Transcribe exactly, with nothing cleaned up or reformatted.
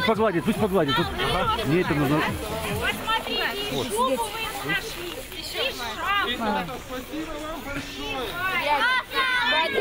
погладит, пусть погладит. Тут... Ага. Мне это нужно. Посмотрите, вот. Шубу вы прошли. Еще шапка. Спасибо вам большое.